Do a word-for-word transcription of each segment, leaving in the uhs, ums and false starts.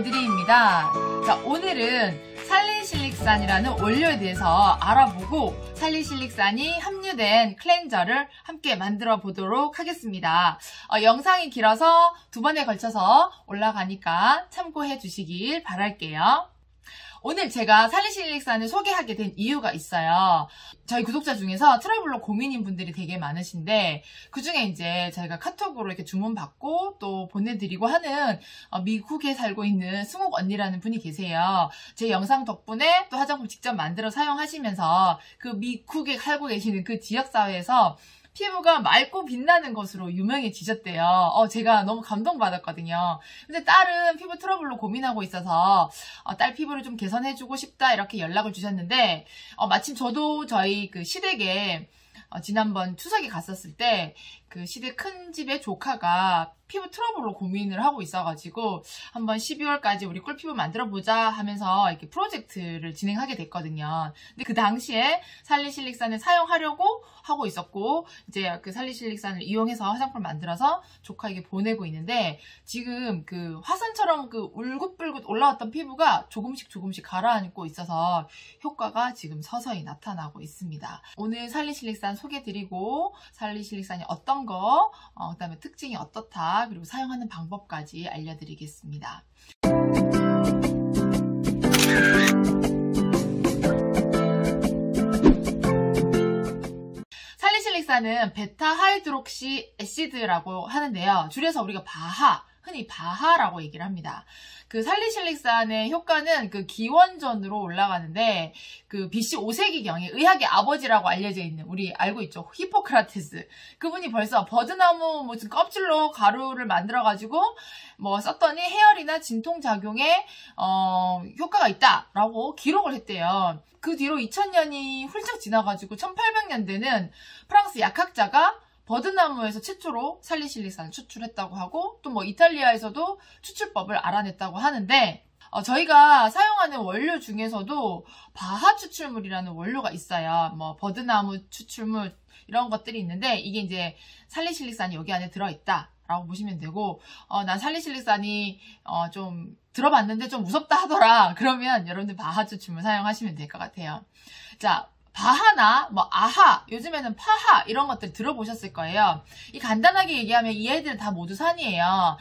오드리입니다. 자, 오늘은 살리실릭산이라는 원료에 대해서 알아보고 살리실릭산이 함유된 클렌저를 함께 만들어 보도록 하겠습니다. 어, 영상이 길어서 두 번에 걸쳐서 올라가니까 참고해 주시길 바랄게요. 오늘 제가 살리실릭산을 소개하게 된 이유가 있어요. 저희 구독자 중에서 트러블로 고민인 분들이 되게 많으신데 그 중에 이제 저희가 카톡으로 이렇게 주문받고 또 보내드리고 하는 미국에 살고 있는 승옥 언니라는 분이 계세요. 제 영상 덕분에 또 화장품 직접 만들어 사용하시면서 그 미국에 살고 계시는 그 지역사회에서 피부가 맑고 빛나는 것으로 유명해지셨대요. 어, 제가 너무 감동받았거든요. 근데 딸은 피부 트러블로 고민하고 있어서 어, 딸 피부를 좀 개선해주고 싶다 이렇게 연락을 주셨는데 어, 마침 저도 저희 그 시댁에 어, 지난번 추석에 갔었을 때 그 시댁 큰 집의 조카가 피부 트러블로 고민을 하고 있어가지고 한번 십이월까지 우리 꿀피부 만들어보자 하면서 이렇게 프로젝트를 진행하게 됐거든요. 근데 그 당시에 살리실릭산을 사용하려고 하고 있었고 이제 그 살리실릭산을 이용해서 화장품을 만들어서 조카에게 보내고 있는데 지금 그 화산처럼 그 울긋불긋 올라왔던 피부가 조금씩 조금씩 가라앉고 있어서 효과가 지금 서서히 나타나고 있습니다. 오늘 살리실릭산 소개드리고 살리실릭산이 어떤 거, 어, 그 다음에 특징이 어떻다, 그리고 사용하는 방법까지 알려드리겠습니다. 살리실릭산은 베타 하이드록시 애시드라고 하는데요. 줄여서 우리가 바하, 흔히 바하라고 얘기를 합니다. 그 살리실릭산의 효과는 그 기원전으로 올라가는데 그 비씨 오 세기경에 의학의 아버지라고 알려져 있는 우리 알고 있죠? 히포크라테스. 그분이 벌써 버드나무 무슨 껍질로 가루를 만들어가지고 뭐 썼더니 해열이나 진통작용에 어, 효과가 있다라고 기록을 했대요. 그 뒤로 이천 년이 훌쩍 지나가지고 천팔백 년대는 프랑스 약학자가 버드나무에서 최초로 살리실릭산을 추출했다고 하고 또 뭐 이탈리아에서도 추출법을 알아냈다고 하는데 어, 저희가 사용하는 원료 중에서도 바하 추출물이라는 원료가 있어요. 뭐 버드나무 추출물 이런 것들이 있는데 이게 이제 살리실릭산이 여기 안에 들어있다 라고 보시면 되고 어, 난 살리실릭산이 어, 좀 들어봤는데 좀 무섭다 하더라 그러면 여러분들 바하 추출물 사용하시면 될 것 같아요. 자, 바하나 뭐 아하, 요즘에는 파하 이런 것들 들어보셨을 거예요. 이 간단하게 얘기하면 이 애들은 다 모두 산이에요.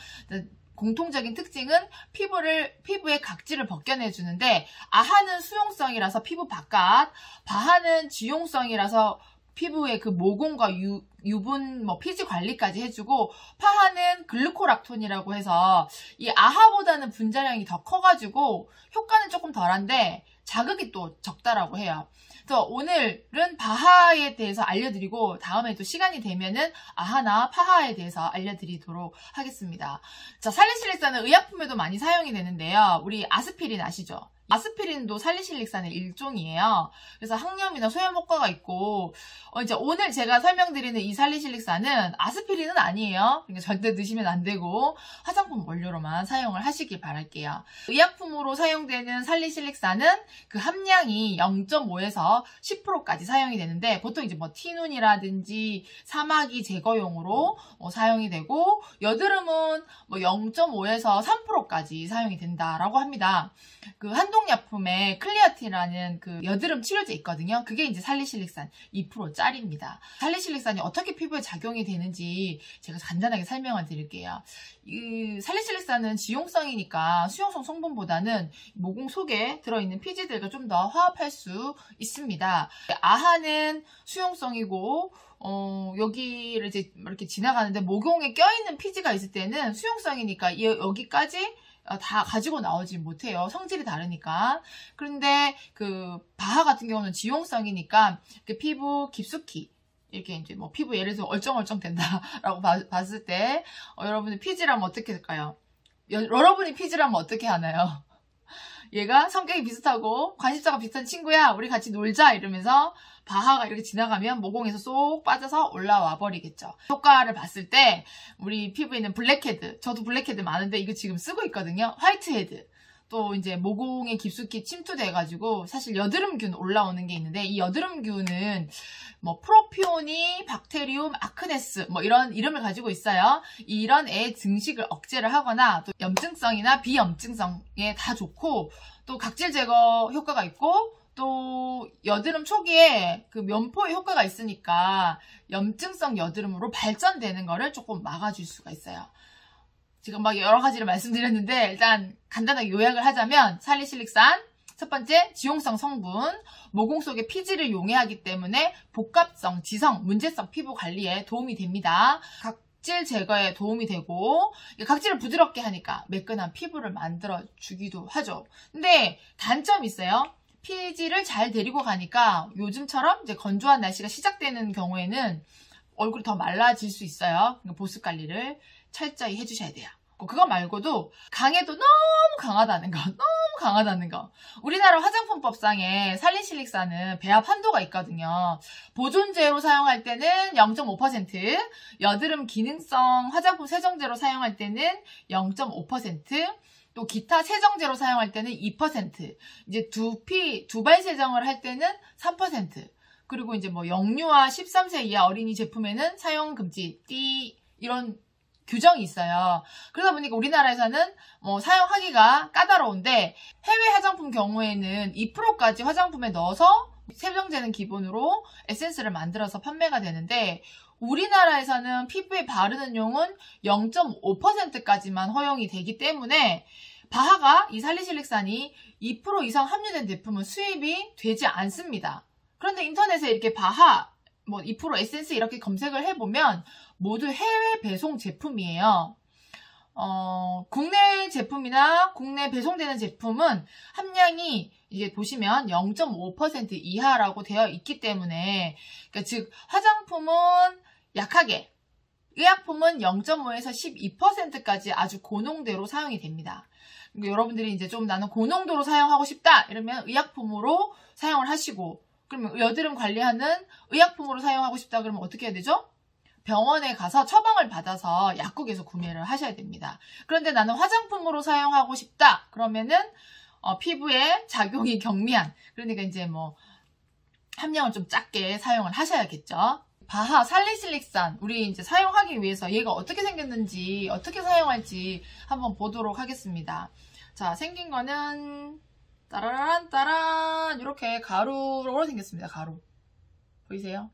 공통적인 특징은 피부를 피부의 각질을 벗겨내 주는데 아하는 수용성이라서 피부 바깥, 바하는 지용성이라서 피부의 그 모공과 유, 유분, 뭐 피지 관리까지 해주고 파하는 글루코락톤이라고 해서 이 아하보다는 분자량이 더 커가지고 효과는 조금 덜한데 자극이 또 적다라고 해요. 그래서 오늘은 바하에 대해서 알려드리고 다음에 또 시간이 되면은 아하나 파하에 대해서 알려드리도록 하겠습니다. 자, 살리실릭산은 의약품에도 많이 사용이 되는데요. 우리 아스피린 아시죠? 아스피린도 살리실릭산의 일종이에요. 그래서 항염이나 소염 효과가 있고 어 이제 오늘 제가 설명드리는 이 살리실릭산은 아스피린은 아니에요. 그러니까 절대 드시면 안 되고 화장품 원료로만 사용을 하시길 바랄게요. 의약품으로 사용되는 살리실릭산은 그 함량이 영 점 오에서 십 퍼센트까지 사용이 되는데 보통 이제 뭐 티눈이라든지 사마귀 제거용으로 어 사용이 되고 여드름은 뭐 영 점 오에서 삼 퍼센트까지 사용이 된다라고 합니다. 그 한독약품에 클리어틴이라는 그 여드름 치료제 있거든요. 그게 이제 살리실릭산 이 퍼센트짜리입니다. 살리실릭산이 어떻게 피부에 작용이 되는지 제가 간단하게 설명을 드릴게요. 이 살리실릭산은 지용성이니까 수용성 성분보다는 모공 속에 들어있는 피지들과 좀 더 화합할 수 있습니다. 아하는 수용성이고 어, 여기를 이제 이렇게 지나가는데 모공에 껴있는 피지가 있을 때는 수용성이니까 여기까지 다 가지고 나오지 못해요. 성질이 다르니까. 그런데 그 바하 같은 경우는 지용성이니까 피부 깊숙이 이렇게 이제 뭐 피부 예를 들어서 얼쩡얼쩡 된다라고 봐, 봤을 때 어, 여러분이 피지라면 어떻게 될까요? 여, 여러분이 피지라면 어떻게 하나요? 얘가 성격이 비슷하고 관심사가 비슷한 친구야 우리 같이 놀자 이러면서 바하가 이렇게 지나가면 모공에서 쏙 빠져서 올라와 버리겠죠. 효과를 봤을 때 우리 피부에 있는 블랙헤드, 저도 블랙헤드 많은데 이거 지금 쓰고 있거든요. 화이트헤드 또 이제 모공에 깊숙이 침투돼가지고 사실 여드름균 올라오는 게 있는데 이 여드름균은 뭐 프로피오니, 박테리움, 아크네스 뭐 이런 이름을 가지고 있어요. 이런 애 증식을 억제를 하거나 또 염증성이나 비염증성에 다 좋고 또 각질 제거 효과가 있고 또 여드름 초기에 그 면포의 효과가 있으니까 염증성 여드름으로 발전되는 거를 조금 막아줄 수가 있어요. 지금 막 여러 가지를 말씀드렸는데 일단 간단하게 요약을 하자면 살리실릭산 첫 번째 지용성 성분, 모공 속의 피지를 용해하기 때문에 복합성, 지성, 문제성 피부 관리에 도움이 됩니다. 각질 제거에 도움이 되고 각질을 부드럽게 하니까 매끈한 피부를 만들어 주기도 하죠. 근데 단점이 있어요. 피지를 잘 데리고 가니까 요즘처럼 이제 건조한 날씨가 시작되는 경우에는 얼굴이 더 말라질 수 있어요. 보습 관리를 철저히 해주셔야 돼요. 그거 말고도 강해도 너무 강하다는 거, 너무 강하다는 거. 우리나라 화장품법상에 살리실릭산은 배합 한도가 있거든요. 보존제로 사용할 때는 영 점 오 퍼센트, 여드름 기능성 화장품 세정제로 사용할 때는 영 점 오 퍼센트, 또 기타 세정제로 사용할 때는 이 퍼센트, 이제 두피, 두발 세정을 할 때는 삼 퍼센트, 그리고 이제 뭐 영유아 십삼 세 이하 어린이 제품에는 사용 금지, 띠, 이런 규정이 있어요. 그러다 보니까 우리나라에서는 뭐 사용하기가 까다로운데 해외 화장품 경우에는 이 퍼센트까지 화장품에 넣어서 세정제는 기본으로 에센스를 만들어서 판매가 되는데 우리나라에서는 피부에 바르는 용은 영 점 오 퍼센트까지만 허용이 되기 때문에 바하가 이 살리실릭산이 이 퍼센트 이상 함유된 제품은 수입이 되지 않습니다. 그런데 인터넷에 이렇게 바하 뭐 이 퍼센트 에센스 이렇게 검색을 해보면 모두 해외 배송 제품이에요. 어, 국내 제품이나 국내 배송되는 제품은 함량이 이게 보시면 영 점 오 퍼센트 이하라고 되어 있기 때문에 그러니까 즉 화장품은 약하게, 의약품은 영 점 오에서 십이 퍼센트까지 아주 고농도로 사용이 됩니다. 그러니까 여러분들이 이제 좀 나는 고농도로 사용하고 싶다 이러면 의약품으로 사용을 하시고 그러면 여드름 관리하는 의약품으로 사용하고 싶다 그러면 어떻게 해야 되죠? 병원에 가서 처방을 받아서 약국에서 구매를 하셔야 됩니다. 그런데 나는 화장품으로 사용하고 싶다 그러면은 어, 피부에 작용이 경미한 그러니까 이제 뭐 함량을 좀 작게 사용을 하셔야겠죠. 바하 살리실릭산 우리 이제 사용하기 위해서 얘가 어떻게 생겼는지 어떻게 사용할지 한번 보도록 하겠습니다. 자, 생긴 거는 따라란 따란 이렇게 가루로 생겼습니다. 가루 보이세요?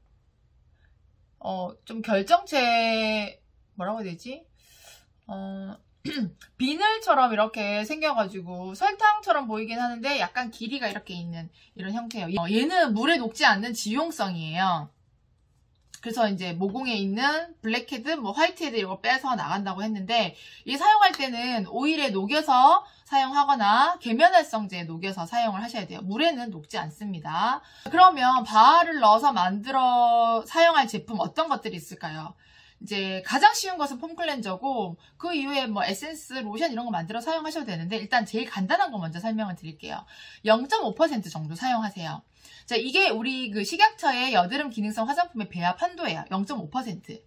어, 좀 결정체 뭐라고 해야 되지? 어, 비늘처럼 이렇게 생겨가지고 설탕처럼 보이긴 하는데 약간 길이가 이렇게 있는 이런 형태예요. 어, 얘는 물에 녹지 않는 지용성이에요. 그래서 이제 모공에 있는 블랙헤드, 뭐 화이트헤드 이런 거 빼서 나간다고 했는데 이 사용할 때는 오일에 녹여서 사용하거나 계면활성제에 녹여서 사용을 하셔야 돼요. 물에는 녹지 않습니다. 그러면 바하를 넣어서 만들어 사용할 제품 어떤 것들이 있을까요? 이제 가장 쉬운 것은 폼 클렌저고 그 이후에 뭐 에센스, 로션 이런 거 만들어 사용하셔도 되는데 일단 제일 간단한 거 먼저 설명을 드릴게요. 영 점 오 퍼센트 정도 사용하세요. 자, 이게 우리 그 식약처의 여드름 기능성 화장품의 배합 한도예요. 영 점 오 퍼센트.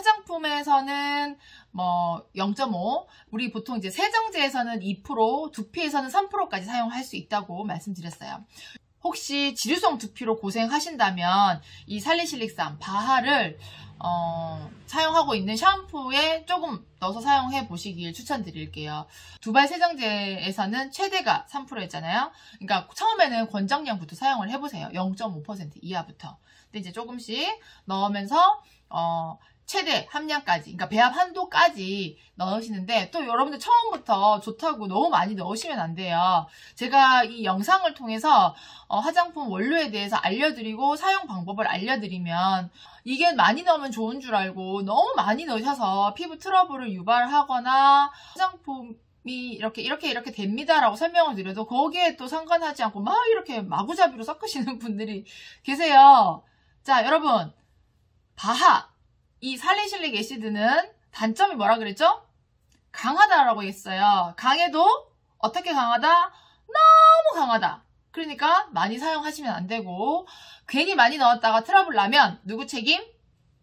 화장품에서는 뭐 영 점 오, 우리 보통 이제 세정제에서는 이 퍼센트, 두피에서는 삼 퍼센트까지 사용할 수 있다고 말씀드렸어요. 혹시 지루성 두피로 고생하신다면 이 살리실릭산 바하를 어, 사용하고 있는 샴푸에 조금 넣어서 사용해 보시길 추천드릴게요. 두발 세정제에서는 최대가 삼 퍼센트였잖아요. 그러니까 처음에는 권장량부터 사용을 해보세요. 영 점 오 퍼센트 이하부터. 근데 이제 조금씩 넣으면서 어, 최대 함량까지, 그러니까 배합 한도까지 넣으시는데 또 여러분들 처음부터 좋다고 너무 많이 넣으시면 안 돼요. 제가 이 영상을 통해서 어, 화장품 원료에 대해서 알려드리고 사용 방법을 알려드리면 이게 많이 넣으면 좋은 줄 알고 너무 많이 넣으셔서 피부 트러블을 유발하거나 화장품 이 이렇게 이렇게 이렇게 됩니다라고 설명을 드려도 거기에 또 상관하지 않고 막 이렇게 마구잡이로 섞으시는 분들이 계세요. 자, 여러분 바하 이 살리실릭 애시드는 단점이 뭐라 그랬죠? 강하다라고 했어요. 강해도 어떻게 강하다? 너무 강하다. 그러니까 많이 사용하시면 안 되고 괜히 많이 넣었다가 트러블 나면 누구 책임?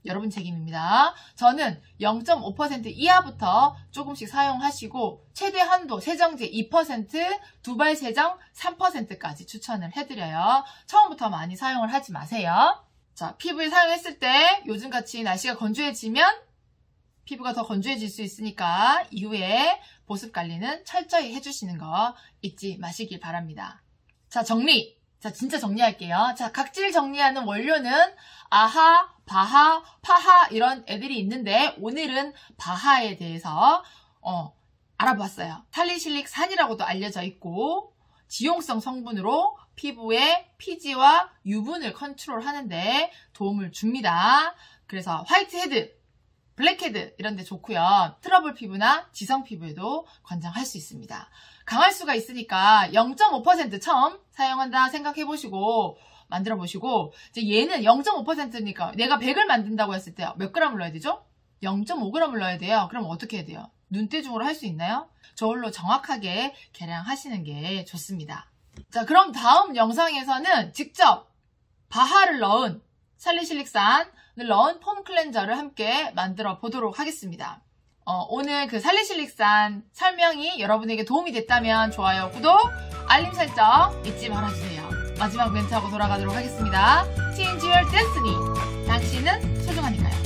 여러분 책임입니다. 저는 영 점 오 퍼센트 이하부터 조금씩 사용하시고 최대 한도 세정제 이 퍼센트, 두발 세정 삼 퍼센트까지 추천을 해드려요. 처음부터 많이 사용을 하지 마세요. 자, 피부에 사용했을 때 요즘같이 날씨가 건조해지면 피부가 더 건조해질 수 있으니까 이후에 보습 관리는 철저히 해주시는 거 잊지 마시길 바랍니다. 자, 정리! 자, 진짜 정리할게요. 자, 각질 정리하는 원료는 아하, 바하, 파하 이런 애들이 있는데 오늘은 바하에 대해서 어, 알아봤어요. 살리실릭산이라고도 알려져 있고 지용성 성분으로 피부의 피지와 유분을 컨트롤하는데 도움을 줍니다. 그래서 화이트헤드, 블랙헤드 이런 데 좋고요. 트러블 피부나 지성 피부에도 권장할 수 있습니다. 강할 수가 있으니까 영 점 오 퍼센트 처음 사용한다 생각해보시고 만들어보시고 이제 얘는 영 점 오 퍼센트니까 내가 백을 만든다고 했을 때 몇 그램을 넣어야 되죠? 영 점 오 그램을 넣어야 돼요. 그럼 어떻게 해야 돼요? 눈대중으로 할 수 있나요? 저울로 정확하게 계량하시는 게 좋습니다. 자, 그럼 다음 영상에서는 직접 바하를 넣은 살리실릭산을 넣은 폼 클렌저를 함께 만들어 보도록 하겠습니다. 어, 오늘 그 살리실릭산 설명이 여러분에게 도움이 됐다면 좋아요, 구독, 알림 설정 잊지 말아주세요. 마지막 멘트하고 돌아가도록 하겠습니다. Change your destiny. 당신은 소중하니까요.